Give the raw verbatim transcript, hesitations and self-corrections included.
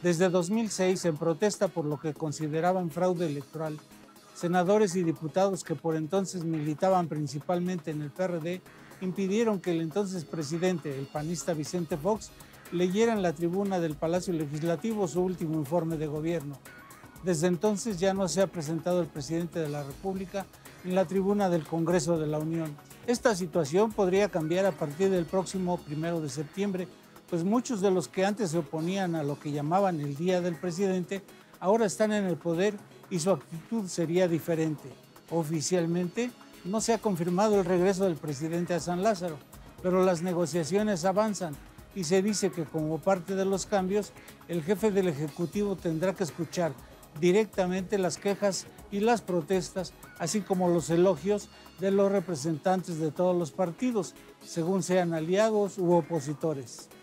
Desde dos mil seis, en protesta por lo que consideraban fraude electoral, senadores y diputados que por entonces militaban principalmente en el P R D impidieron que el entonces presidente, el panista Vicente Fox, leyera en la tribuna del Palacio Legislativo su último informe de gobierno. Desde entonces ya no se ha presentado el presidente de la República en la tribuna del Congreso de la Unión. Esta situación podría cambiar a partir del próximo primero de septiembre, pues muchos de los que antes se oponían a lo que llamaban el Día del Presidente ahora están en el poder y su actitud sería diferente. Oficialmente no se ha confirmado el regreso del presidente a San Lázaro, pero las negociaciones avanzan y se dice que como parte de los cambios, el jefe del Ejecutivo tendrá que escuchar directamente las quejas y las protestas, así como los elogios de los representantes de todos los partidos, según sean aliados u opositores.